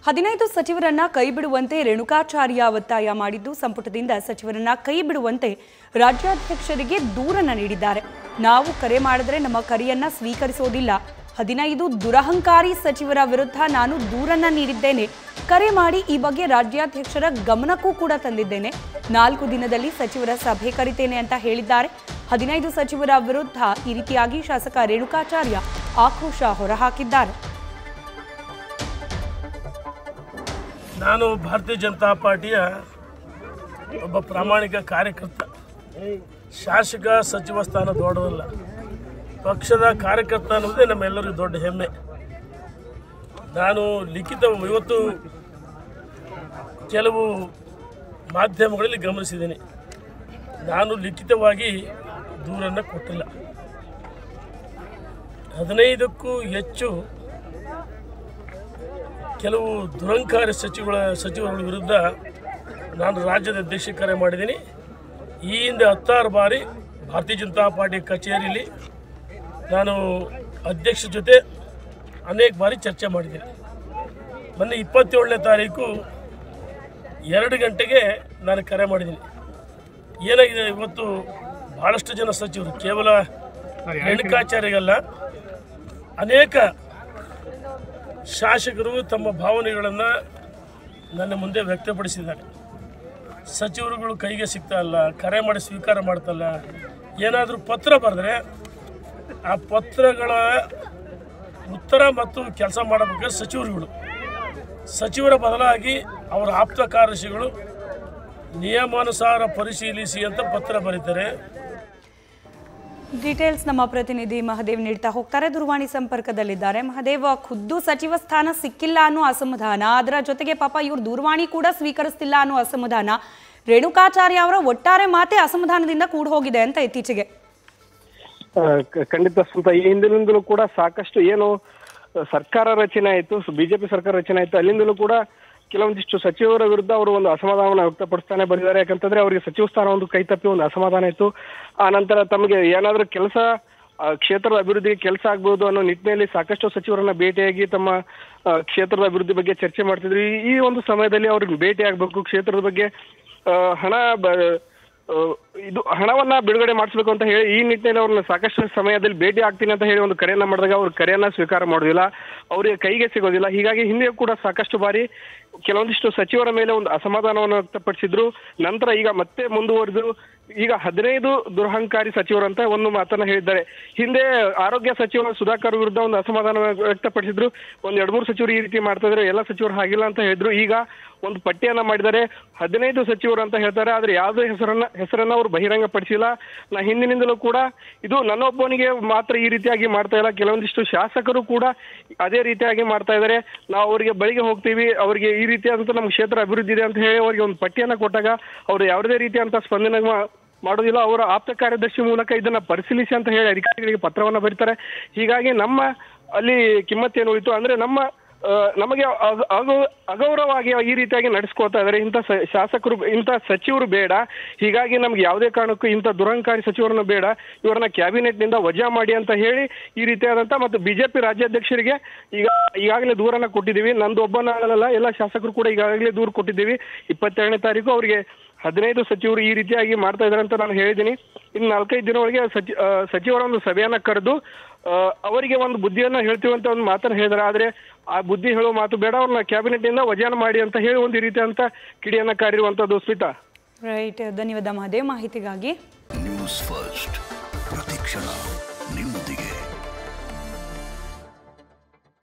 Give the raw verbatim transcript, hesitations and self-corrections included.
ಹದಿನೈದು ಸಚಿವರನ್ನ ಕೈಬಿಡುವಂತೆ ರೇಣುಕಾಚಾರ್ಯ ಒತ್ತಾಯ ಮಾಡಿದ್ದು ಸಂಪುಟದಿಂದ ಸಚಿವರನ್ನ ಕೈಬಿಡುವಂತೆ ರಾಜ್ಯಾಧ್ಯಕ್ಷರಿಗೆ ದೂರನ್ನ ನೀಡಿದ್ದಾರೆ. ನಾವು ಕರೆ ಮಾಡಿದ್ರೆ ನಮ್ಮ ಕರೆಯನ್ನ ಸ್ವೀಕರಿಸೋದಿಲ್ಲ. ಹದಿನೈದು ದುರಹಂಕಾರಿ ಸಚಿವರ ವಿರುದ್ಧ ನಾನು ದೂರನ್ನ ನೀಡಿದ್ದೇನೆ. ಕರೆ ಮಾಡಿ ಈ ಬಗ್ಗೆ ರಾಜ್ಯಾಧ್ಯಕ್ಷರ ಗಮನಕ್ಕೂ ಕೂಡ ತಂದಿದ್ದೇನೆ. ನಾಲ್ಕು ದಿನದಲ್ಲಿ ಸಚಿವರ ಸಭೆ ಕರೆತೇನೆ ಅಂತ ಹೇಳಿದ್ದಾರೆ. ಹದಿನೈದು ಸಚಿವರ ವಿರುದ್ಧ ಈ ರೀತಿಯಾಗಿ ಶಾಸಕ ರೇಣುಕಾಚಾರ್ಯ ಆಕ್ರೋಶ ಹೊರಹಾಕಿದ್ದಾರೆ. ನಾನು ಭಾರತೀಯ ಜನತಾ ಪಾರ್ಟಿಯ ಒಬ್ಬ ಪ್ರಾಮಾಣಿಕ ಕಾರ್ಯಕರ್ತ. ಶಾಸಕ ಸಚಿವ ಸ್ಥಾನ ದೊಡ್ಡದಲ್ಲ, ಪಕ್ಷದ ಕಾರ್ಯಕರ್ತ ಅನ್ನೋದೇ ನಮ್ಮೆಲ್ಲರಿಗೂ ದೊಡ್ಡ ಹೆಮ್ಮೆ. ನಾನು ಲಿಖಿತ ಇವತ್ತು ಕೆಲವು ಮಾಧ್ಯಮಗಳಲ್ಲಿ ಗಮನಿಸಿದ್ದೀನಿ, ನಾನು ಲಿಖಿತವಾಗಿ ದೂರನ್ನು ಕೊಟ್ಟಿಲ್ಲ. ಹದಿನೈದಕ್ಕೂ ಹೆಚ್ಚು ಕೆಲವು ದುರಂಕಾರಿ ಸಚಿವಗಳ ಸಚಿವರ ವಿರುದ್ಧ ನಾನು ರಾಜ್ಯದ ಅಧ್ಯಕ್ಷ ಕರೆ ಮಾಡಿದ್ದೀನಿ. ಈ ಹಿಂದೆ ಹತ್ತಾರು ಬಾರಿ ಭಾರತೀಯ ಜನತಾ ಪಾರ್ಟಿ ಕಚೇರಿಯಲ್ಲಿ ನಾನು ಅಧ್ಯಕ್ಷ ಜೊತೆ ಅನೇಕ ಬಾರಿ ಚರ್ಚೆ ಮಾಡಿದ್ದೀನಿ. ಮೊನ್ನೆ ಇಪ್ಪತ್ತೇಳನೇ ತಾರೀಕು ಎರಡು ಗಂಟೆಗೆ ನಾನು ಕರೆ ಮಾಡಿದ್ದೀನಿ. ಏನಾಗಿದೆ, ಇವತ್ತು ಭಾಳಷ್ಟು ಜನ ಸಚಿವರು, ಕೇವಲ ರೇಣುಕಾಚಾರ್ಯಗಲ್ಲ, ಅನೇಕ ಶಾಸಕರು ತಮ್ಮ ಭಾವನೆಗಳನ್ನು ನನ್ನ ಮುಂದೆ ವ್ಯಕ್ತಪಡಿಸಿದ್ದಾರೆ. ಸಚಿವರುಗಳು ಕೈಗೆ ಸಿಗ್ತಾ ಇಲ್ಲ, ಕರೆ ಮಾಡಿ ಸ್ವೀಕಾರ ಮಾಡ್ತಲ್ಲ. ಏನಾದರೂ ಪತ್ರ ಬರೆದ್ರೆ ಆ ಪತ್ರಗಳ ಉತ್ತರ ಮತ್ತು ಕೆಲಸ ಮಾಡಬೇಕಾದ್ರೆ ಸಚಿವರುಗಳು, ಸಚಿವರ ಬದಲಾಗಿ ಅವರ ಆಪ್ತ ಕಾರ್ಯದರ್ಶಿಗಳು ನಿಯಮಾನುಸಾರ ಪರಿಶೀಲಿಸಿ ಅಂತ ಪತ್ರ ಬರೀತಾರೆ. ಡೀಟೇಲ್ಸ್ ನಮ್ಮ ಪ್ರತಿನಿಧಿ ಮಹದೇವ್ ನೀಡ್ತಾ ಹೋಗ್ತಾರೆ. ದೂರವಾಣಿ ಸಂಪರ್ಕದಲ್ಲಿದ್ದಾರೆ. ಮಹದೇವ್, ಖುದ್ದು ಸಚಿವ ಸ್ಥಾನ ಸಿಕ್ಕಿಲ್ಲ ಅನ್ನೋ ಅಸಮಾಧಾನ, ಅದರ ಜೊತೆಗೆ ಪಾಪ ಇವ್ರು ದೂರವಾಣಿ ಕೂಡ ಸ್ವೀಕರಿಸ್ತಿಲ್ಲ ಅನ್ನೋ ಅಸಮಾಧಾನ, ರೇಣುಕಾಚಾರ್ಯ ಅವರ ಒಟ್ಟಾರೆ ಮಾತೆ ಅಸಮಾಧಾನದಿಂದ ಕೂಡ ಹೋಗಿದೆ ಅಂತ ಇತ್ತೀಚೆಗೆ. ಖಂಡಿತ ಸ್ವಂತ ಈ ಹಿಂದಿನಿಂದಲೂ ಕೂಡ ಸಾಕಷ್ಟು ಏನು ಸರ್ಕಾರ ರಚನೆ ಆಯಿತು, ಬಿಜೆಪಿ ಸರ್ಕಾರ ರಚನೆ ಆಯಿತು, ಅಲ್ಲಿಂದಲೂ ಕೂಡ ಕೆಲವೊಂದಿಷ್ಟು ಸಚಿವರ ವಿರುದ್ಧ ಅವರು ಒಂದು ಅಸಮಾಧಾನ ವ್ಯಕ್ತಪಡಿಸ್ತಾನೆ ಬಂದಿದ್ದಾರೆ. ಯಾಕಂತಂದ್ರೆ ಅವರಿಗೆ ಸಚಿವ ಸ್ಥಾನ ಒಂದು ಕೈ ತಪ್ಪಿ ಒಂದು ಅಸಮಾಧಾನ ಇತ್ತು. ಆ ನಂತರ ತಮಗೆ ಏನಾದರೂ ಕೆಲಸ ಕ್ಷೇತ್ರದ ಅಭಿವೃದ್ಧಿಗೆ ಕೆಲಸ ಆಗ್ಬೋದು ಅನ್ನೋ ನಿಟ್ಟಿನಲ್ಲಿ ಸಾಕಷ್ಟು ಸಚಿವರನ್ನ ಭೇಟಿಯಾಗಿ ತಮ್ಮ ಕ್ಷೇತ್ರದ ಅಭಿವೃದ್ಧಿ ಬಗ್ಗೆ ಚರ್ಚೆ ಮಾಡ್ತಿದ್ರು. ಈ ಒಂದು ಸಮಯದಲ್ಲಿ ಅವ್ರಿಗೆ ಭೇಟಿ ಆಗ್ಬೇಕು, ಕ್ಷೇತ್ರದ ಬಗ್ಗೆ ಹಣ ಇದು ಹಣವನ್ನ ಬಿಡುಗಡೆ ಮಾಡಿಸ್ಬೇಕು ಅಂತ ಹೇಳಿ ಈ ನಿಟ್ಟಿನಲ್ಲಿ ಅವ್ರನ್ನ ಸಾಕಷ್ಟು ಸಮಯದಲ್ಲಿ ಭೇಟಿ ಆಗ್ತೀನಿ ಅಂತ ಹೇಳಿ ಒಂದು ಕರೆಯನ್ನ ಮಾಡಿದಾಗ ಅವ್ರ ಕರೆಯನ್ನ ಸ್ವೀಕಾರ ಮಾಡೋದಿಲ್ಲ, ಅವರಿಗೆ ಕೈಗೆ ಸಿಗೋದಿಲ್ಲ. ಹೀಗಾಗಿ ಹಿಂದೆ ಕೂಡ ಸಾಕಷ್ಟು ಬಾರಿ ಕೆಲವೊಂದಿಷ್ಟು ಸಚಿವರ ಮೇಲೆ ಒಂದು ಅಸಮಾಧಾನವನ್ನು ವ್ಯಕ್ತಪಡಿಸಿದ್ರು. ನಂತರ ಈಗ ಮತ್ತೆ ಮುಂದುವರೆದು ಈಗ ಹದಿನೈದು ದುರಹಂಕಾರಿ ಸಚಿವರಂತ ಒಂದು ಮಾತನ್ನ ಹೇಳಿದ್ದಾರೆ. ಹಿಂದೆ ಆರೋಗ್ಯ ಸಚಿವ ಸುಧಾಕರ್ ವಿರುದ್ಧ ಒಂದು ಅಸಮಾಧಾನ ವ್ಯಕ್ತಪಡಿಸಿದ್ರು. ಒಂದ್ ಎರಡ್ ಮೂರು ಸಚಿವರು ಈ ರೀತಿ ಮಾಡ್ತಾ ಇದ್ರೆ, ಎಲ್ಲ ಸಚಿವರು ಹಾಗಿಲ್ಲ ಅಂತ ಹೇಳಿದ್ರು. ಈಗ ಒಂದು ಪಟ್ಟಿಯನ್ನ ಮಾಡಿದ್ದಾರೆ, ಹದಿನೈದು ಸಚಿವರು ಅಂತ ಹೇಳ್ತಾರೆ. ಆದ್ರೆ ಯಾವುದೇ ಹೆಸರನ್ನ ಹೆಸರನ್ನ ಅವರು ಬಹಿರಂಗ ಪಡಿಸಿಲ್ಲ. ನಾ ಹಿಂದಿನಿಂದಲೂ ಕೂಡ ಇದು ನನ್ನೊಬ್ಬನಿಗೆ ಮಾತ್ರ ಈ ರೀತಿಯಾಗಿ ಮಾಡ್ತಾ ಇಲ್ಲ, ಕೆಲವೊಂದಿಷ್ಟು ಶಾಸಕರು ಕೂಡ ಅದೇ ರೀತಿಯಾಗಿ ಮಾಡ್ತಾ ಇದ್ದಾರೆ. ನಾವು ಅವರಿಗೆ ಬಳಿಗೆ ಹೋಗ್ತೀವಿ, ಅವರಿಗೆ ಈ ರೀತಿಯಾದಂತ ನಮ್ಮ ಕ್ಷೇತ್ರ ಅಭಿವೃದ್ಧಿ ಇದೆ ಅಂತ ಹೇಳಿ ಅವರಿಗೆ ಒಂದು ಪಟ್ಟಿಯನ್ನ ಕೊಟ್ಟಾಗ ಅವರು ಯಾವುದೇ ರೀತಿಯಂತ ಸ್ಪಂದನೆ ಮಾಡೋದಿಲ್ಲ. ಅವರ ಆಪ್ತ ಕಾರ್ಯದರ್ಶಿ ಮೂಲಕ ಇದನ್ನ ಪರಿಶೀಲಿಸಿ ಅಂತ ಹೇಳಿ ಅಧಿಕಾರಿಗಳಿಗೆ ಪತ್ರವನ್ನ ಬರೀತಾರೆ. ಹೀಗಾಗಿ ನಮ್ಮ ಅಲ್ಲಿ ಕಿಮ್ಮತ್ತೇನು ಉಳಿತು ಅಂದ್ರೆ ನಮ್ಮ ನಮಗೆ ಅಗೌರವವಾಗಿ ಈ ರೀತಿಯಾಗಿ ನಡೆಸ್ಕೊಳ್ತಾ ಇದ್ದಾರೆ. ಇಂಥ ಶಾಸಕರು, ಇಂಥ ಸಚಿವರು ಬೇಡ. ಹೀಗಾಗಿ ನಮ್ಗೆ ಯಾವುದೇ ಕಾರಣಕ್ಕೂ ಇಂಥ ದುರಂಕಾರಿ ಸಚಿವರನ್ನ ಬೇಡ, ಇವರನ್ನ ಕ್ಯಾಬಿನೆಟ್ ನಿಂದ ವಜಾ ಮಾಡಿ ಅಂತ ಹೇಳಿ ಈ ರೀತಿಯಾದಂತ ಮತ್ತು ಬಿಜೆಪಿ ರಾಜ್ಯಾಧ್ಯಕ್ಷರಿಗೆ ಈಗ ಈಗಾಗಲೇ ದೂರನ್ನ ಕೊಟ್ಟಿದ್ದೀವಿ. ನಂದು ಒಬ್ಬನಲ್ಲ, ಎಲ್ಲ ಶಾಸಕರು ಕೂಡ ಈಗಾಗಲೇ ದೂರು ಕೊಟ್ಟಿದ್ದೀವಿ. ಇಪ್ಪತ್ತೆರಡನೇ ತಾರೀಕು ಅವರಿಗೆ ಹದಿನೈದು ಸಚಿವರು ಈ ರೀತಿಯಾಗಿ ಮಾಡ್ತಾ ಇದ್ದಾರೆ ಅಂತ ನಾನು ಹೇಳಿದ್ದೀನಿ. ಇನ್ನು ನಾಲ್ಕೈದು ದಿನ ಒಳಗೆ ಸಚಿ ಸಚಿವರ ಒಂದು ಸಭೆಯನ್ನ ಕರೆದು ಅವರಿಗೆ ಒಂದು ಬುದ್ಧಿಯನ್ನ ಹೇಳ್ತೀವಿ ಅಂತ ಒಂದು ಮಾತನ್ನ ಹೇಳಿದಾರೆ. ಆದ್ರೆ ಆ ಬುದ್ಧಿ ಹೇಳೋ ಮಾತು ಬೇಡ, ಅವ್ರನ್ನ ಕ್ಯಾಬಿನೆಟ್ ನಿಂದ ವಜಾನ ಮಾಡಿ ಅಂತ ಹೇಳಿ ಒಂದು ರೀತಿ ಅಂತ ಕಿಡಿಯನ್ನ ಕಾರಿರುವಂತದ್ದು. ಸ್ಮಿತಾ, ರೈಟ್, ಧನ್ಯವಾದ ಮಹದೇವ್ ಮಾಹಿತಿಗಾಗಿ. ನ್ಯೂಸ್ ಫಸ್ಟ್ ಪ್ರತಿಕ್ಷಣ.